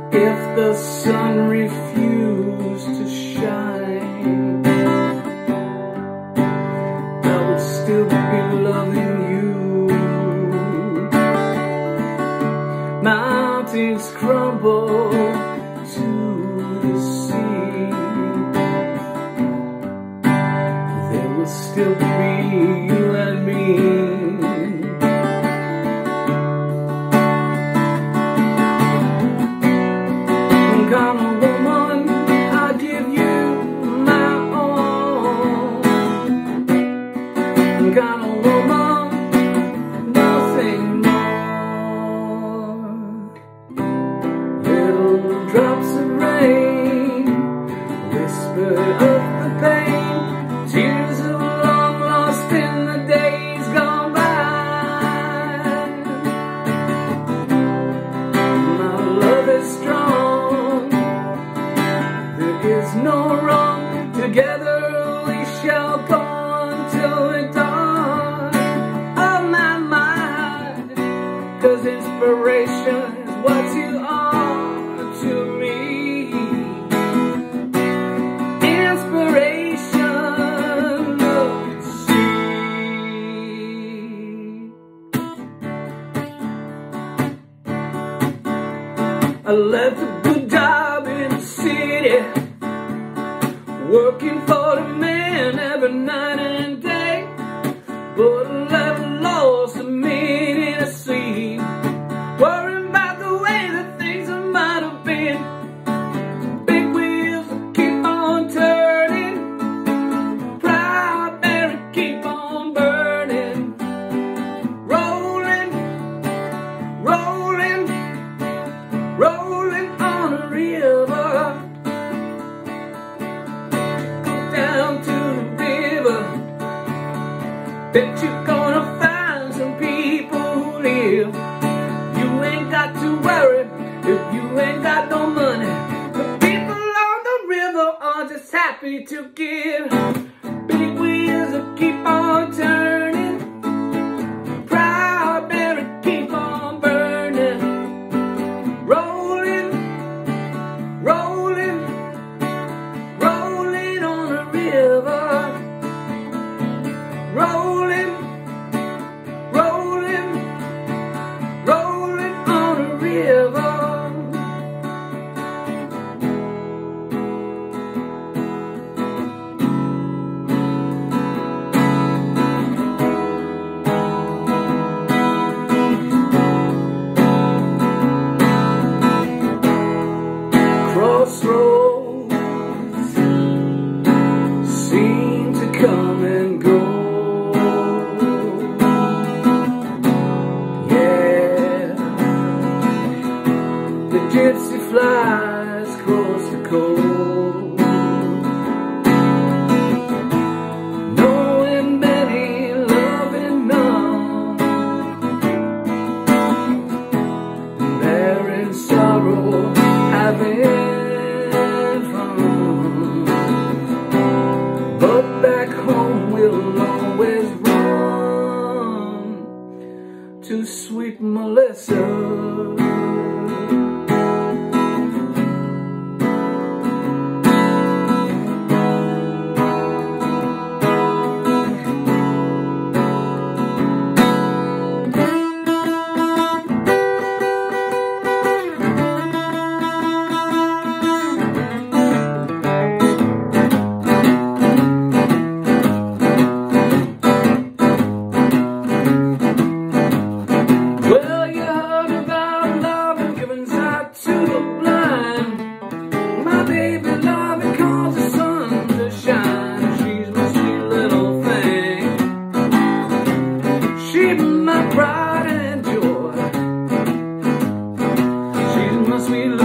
if the sun refused to shine, I would still be loving you. Mountains crumble to the sea, there will still be you and me. Come on, woman, I'll give you my all. Come on, woman, nothing more. Little drops of rain, whisper of the pain, tears of long lost in the days gone by. My love is strong, there is no wrong. Together we shall go until the dawn of my mind. 'Cause inspiration is what you are to me. Inspiration of the sea. I left a good job in the city, working for the man every night and day, but I left lost a meaning to see, worrying about the way that things might have been. Big wheels keep on turning, proud Mary keep on burning, rolling, rolling, rolling on a river. Down to the river, bet you're gonna find some people who live. You ain't got to worry if you ain't got no money. The people on the river are just happy to give. Big wheels will keep on turning, proud Mary keep on burning, rolling, rolling, rolling on a river, rolling, rolling, rolling on a river. Crossroads seem to come and go. Yeah, the gypsy flies across the coast, knowing many, loving none, bearing sorrow, having but back home we'll always run to sweet Melissa. Pride and joy, she's my sweet